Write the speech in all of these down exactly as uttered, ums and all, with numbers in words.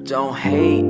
Don't hate,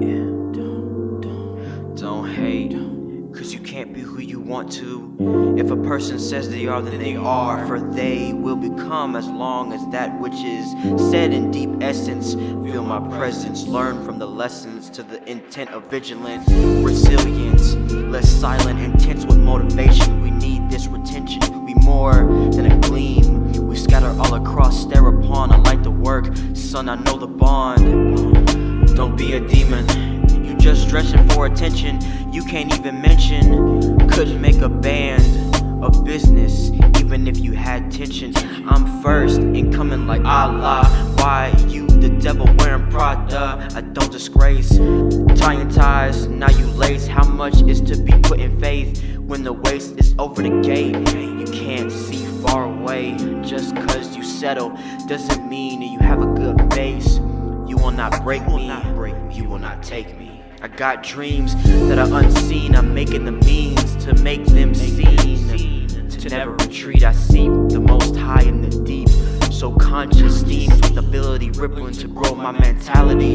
don't hate, cause you can't be who you want to. If a person says they are, then they are, for they will become as long as that which is said in deep essence. Feel my presence, learn from the lessons to the intent of vigilant, resilient, less silent, intense with motivation. We need this retention, we more than a gleam. We scatter all across, stare upon, I like the work, son, I know the bond. Don't be a demon, you just dressing for attention. You can't even mention, couldn't make a band of business even if you had tension. I'm first in coming like Allah. Why you the devil wearing Prada? I don't disgrace, tying ties, now you lace. How much is to be put in faith when the waste is over the gate? You can't see far away. Just cause you settle doesn't mean you have a good base. You will not break me, you will not take me. I got dreams that are unseen, I'm making the means to make them seen. To never retreat, I seek the most high in the deep. So conscious, steams with ability, rippling to grow my mentality.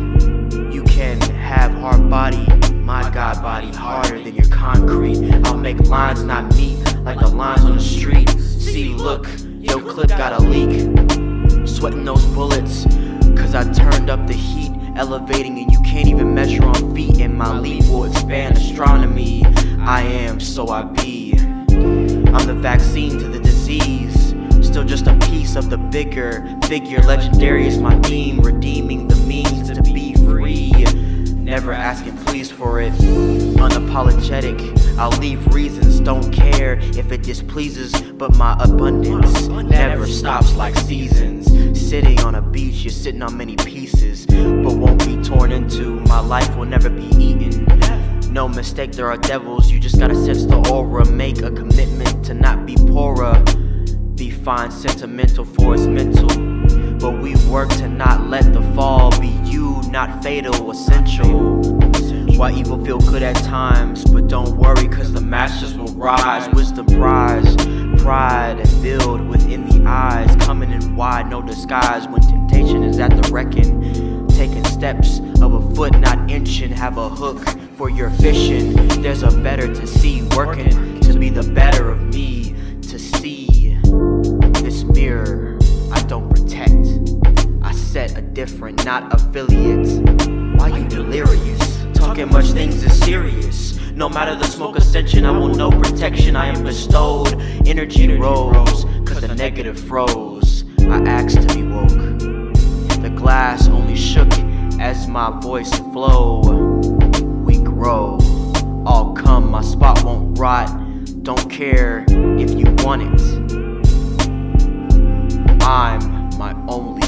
You can have hard body, my God body harder than your concrete. I'll make lines not meet like the lines on the street. See, look, yo clip got a leak. Sweating those bullets, cause I turned up the heat, elevating and you can't even measure on feet. And my leap will expand astronomy. I am, so I be. I'm the vaccine to the disease, still just a piece of the bigger figure. Legendary is my theme, redeeming the means to be free. Never asking please for it, unapologetic. I'll leave reasons, don't care if it displeases. But my abundance never stops like seasons. Sitting on a beach, you're sitting on many pieces, but won't be torn into. My life will never be eaten. No mistake, there are devils, you just gotta sense the aura. Make a commitment to not be poorer. Be fine, sentimental for it's mental. But we work to not let the fall be you, not fatal, essential. Why evil feel good at times, but don't worry cause the masters will rise. Wisdom prize, pride and build within the eyes. Coming in wide, no disguise when temptation is at the reckon. Taking steps of a foot, not inching. Have a hook for your fishing. There's a better to see, working to be the better of me. To see this mirror, I don't protect. I set a different, not affiliate. Why you delirious? Talking much things is serious. No matter the smoke ascension, I will know protection. I am bestowed, energy rose, cause the negative froze. I asked to be woke. The glass only shook as my voice flow. We grow, all come, my spot won't rot. Don't care if you want it. I'm my only